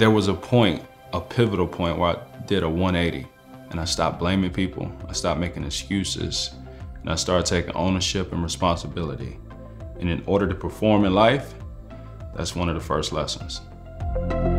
There was a point, a pivotal point, where I did a 180 and I stopped blaming people, I stopped making excuses, and I started taking ownership and responsibility. And in order to perform in life, that's one of the first lessons.